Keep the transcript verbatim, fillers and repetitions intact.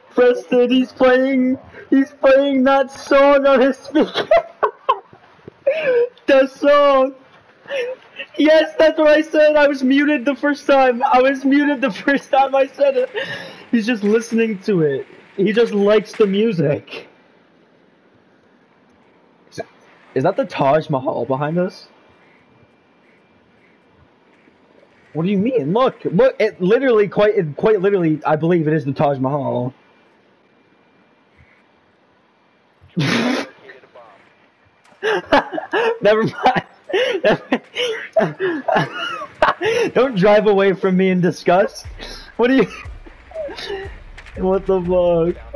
Preston, he's playing, he's playing that song on his speaker. The song. Yes, that's what I said. I was muted the first time. I was muted the first time I said it. He's just listening to it. He just likes the music. Is that the Taj Mahal behind us? What do you mean? Look, look! It literally, quite, it, quite literally, I believe it is the Taj Mahal. Never mind. Don't drive away from me in disgust. What do you? What the fuck?